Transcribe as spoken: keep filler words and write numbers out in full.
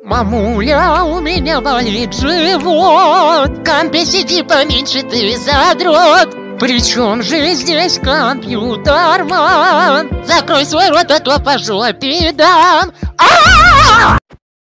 Мамуля, у меня болит живот. В компе сиди поменьше, ты задрот. Причем же здесь компьютерман? Закрой свой рот, а то по жопе дам. А-а-а!